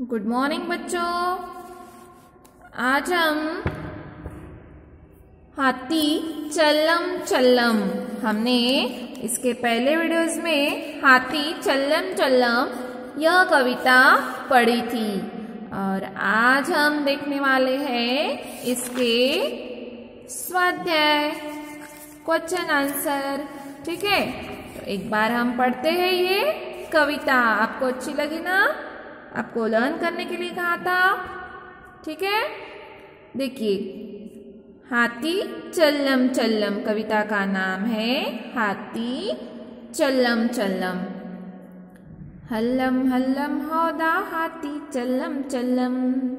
Good morning बच्चों। आज हम हाथी चल्लम चल्लम, हमने इसके पहले वीडियोस में हाथी चल्लम चल्लम यह कविता पढ़ी थी और आज हम देखने वाले हैं इसके स्वाध्याय क्वेश्चन आंसर। ठीक है, तो एक बार हम पढ़ते हैं ये कविता। आपको अच्छी लगी ना? आपको लर्न करने के लिए कहा था। ठीक है, देखिए, हाथी चल्लम चल्लम कविता का नाम है हाथी चल्लम चल्लम। हल्लम हल्लम हौदा हाथी चल्लम चल्लम,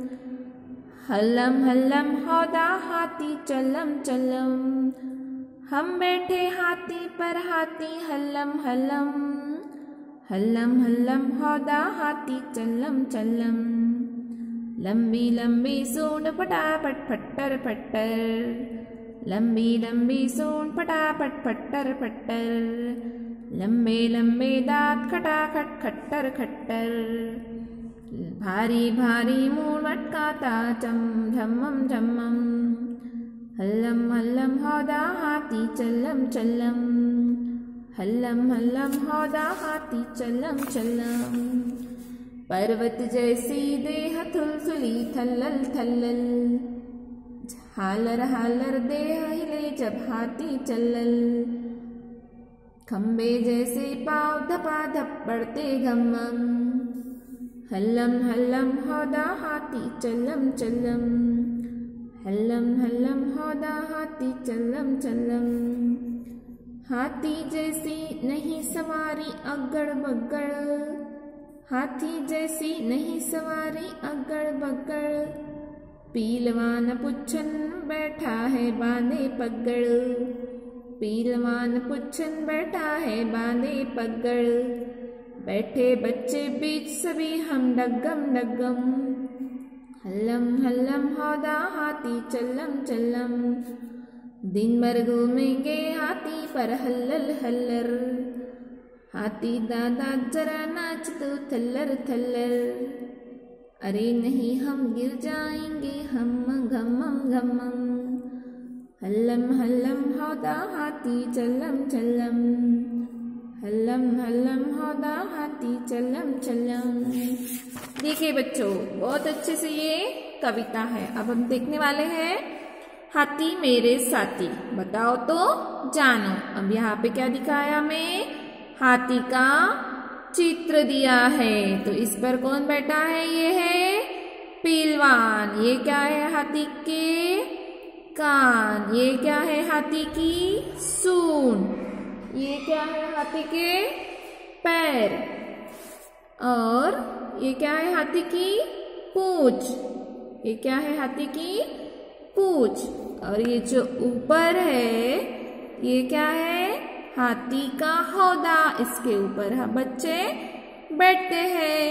हल्लम हल्लम हौदा हाथी चल्लम चल्लम। हम बैठे हाथी पर हाथी हल्लम हल्लम, हल्लम हल्लम हौदा हाथी चल्लम चल्लम। लंबी लंबी सूंड फटाफट फट्टर फट्टर, लंबी लंबी सूंड फटाफट फट्टर फट्टर। लंबे लंबे दांत खटाखट खट्टर खट्टर, भारी भारी मुंह मटकाता चम झमम झमम। हल्लम हल्लम हौदा हाथी चल्लम चल्लम, हल्लम हल्लम हौदा हाथी चल्लम चल्लम। पर्वत जैसी देह थुलथुली थल्लल थल्लल, हालर हालर देह हिले जब हाथी चल्लल। खंबे जैसे पाँव धपा धप बढ़ते घमम, हल्लम हल्लम हौदा हाथी चल्लम चल्लम, हल्लम हल्लम हौदा हाथी चल्लम चल्लम। हाथी जैसी नहीं सवारी अगड़ बगड़, हाथी जैसी नहीं सवारी अगड़ बगड़। पीलवान पुच्छन बैठा है बांधे पगड़, पीलवान पुच्छन बैठा है बांधे पगड़। बैठे बच्चे बीच सभी हम डगम डगम, हल्लम हल्लम हौदा हाथी चल्लम चल्लम। दिन भर घूमेंगे हाथी पर हल्लल हल्लर, हाथी दादा जरा नाच दो थल्लर थल्लर। अरे नहीं हम गिर जाएंगे हम घमम घमम, हल्लम हल्लम हौदा हाथी चल्लम चल्लम, हल्लम हल्लम हौदा हाथी चल्लम चल्लम। देखिए बच्चों, बहुत अच्छे से ये कविता है। अब हम देखने वाले हैं हाथी मेरे साथी, बताओ तो जानो। अब यहाँ पे क्या दिखाया हमें? हाथी का चित्र दिया है, तो इस पर कौन बैठा है? ये है पीलवान। ये क्या है? हाथी के कान। ये क्या है? हाथी की सूंड। ये क्या है? हाथी के पैर। और ये क्या है? हाथी की पूंछ। ये क्या है? हाथी की पूंछ। और ये जो ऊपर है ये क्या है? हाथी का हौदा। इसके ऊपर हम बच्चे बैठते हैं।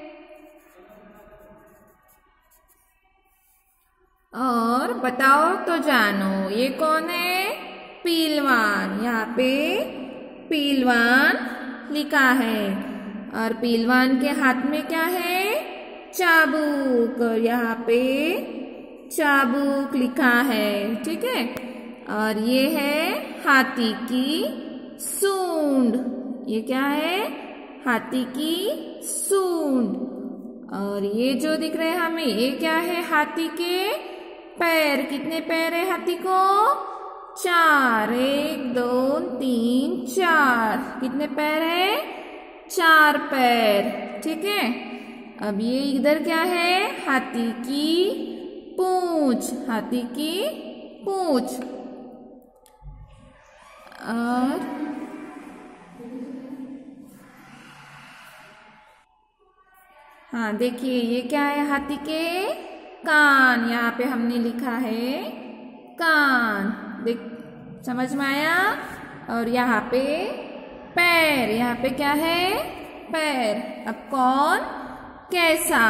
और बताओ तो जानो, ये कौन है? पीलवान। यहाँ पे पीलवान लिखा है और पीलवान के हाथ में क्या है? चाबुक। और यहाँ पे चाबुक लिखा है। ठीक है, और ये है हाथी की सूंड। ये क्या है? हाथी की सूंड। और ये जो दिख रहे हैं हमें, ये क्या है? हाथी के पैर। कितने पैर है हाथी को? 4। 1 2 3 4। कितने पैर है? 4 पैर। ठीक है, अब ये इधर क्या है? हाथी की पूंछ। हाथी की पूंछ। और हाँ, देखिए, ये क्या है? हाथी के कान। यहाँ पे हमने लिखा है कान। देख, समझ में आया? और यहाँ पे पैर। यहाँ पे क्या है? पैर। अब कौन कैसा?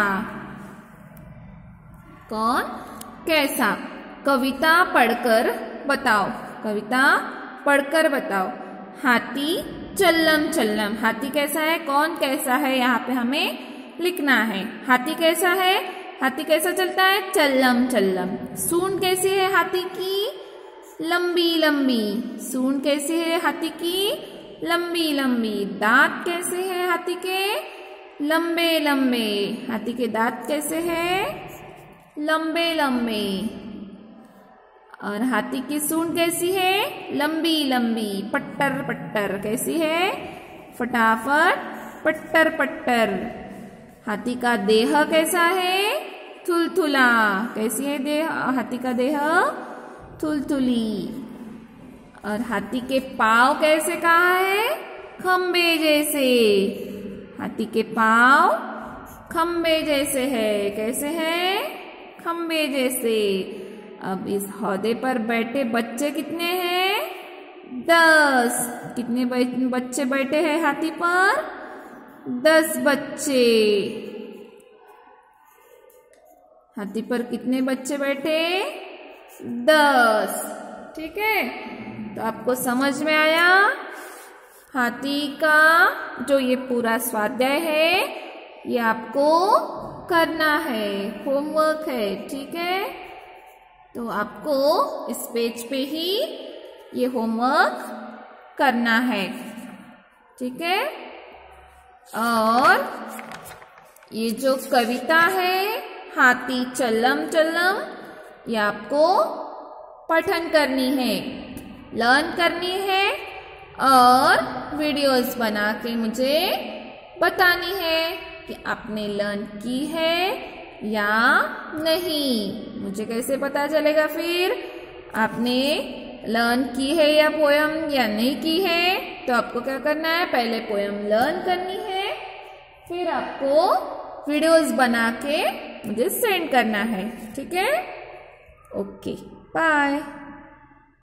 कौन कैसा? कविता पढ़कर बताओ। कविता पढ़कर बताओ। हाथी चल्लम चल्लम। हाथी कैसा है? कौन कैसा है? यहाँ पे हमें लिखना है। हाथी कैसा है? हाथी कैसा चलता है? चल्लम चल्लम। सूंड कैसी है हाथी की? लंबी लंबी। सूंड कैसी है हाथी की? लंबी लंबी। दांत कैसे हैं हाथी के? लंबे लंबे। हाथी के दांत कैसे हैं? लंबे लंबे। और हाथी की सूंड कैसी है? लंबी लंबी। पट्टर पट्टर। कैसी है? फटाफट पट्टर पट्टर। हाथी का देह कैसा है? थुलथुला। कैसी है देह? हाथी का देह थुलथुली। और हाथी के पाँव कैसे कहा है? खंबे जैसे। हाथी के पाँव खंबे जैसे है। कैसे है? खंबे जैसे। अब इस हौदे पर बैठे बच्चे कितने हैं? 10। कितने बच्चे बैठे हैं हाथी पर? 10 बच्चे। हाथी पर कितने बच्चे बैठे? 10। ठीक है, तो आपको समझ में आया? हाथी का जो ये पूरा स्वाध्याय है ये आपको करना है, होमवर्क है। ठीक है, तो आपको इस पेज पे ही ये होमवर्क करना है। ठीक है, और ये जो कविता है हाथी चल्लम चल्लम, ये आपको पठन करनी है, लर्न करनी है और वीडियोस बना के मुझे बतानी है कि आपने लर्न की है या नहीं। मुझे कैसे पता चलेगा फिर आपने लर्न की है या पोयम या नहीं की है? तो आपको क्या करना है, पहले पोयम लर्न करनी है, फिर आपको वीडियोस बना के मुझे सेंड करना है। ठीक है, ओके, बाय।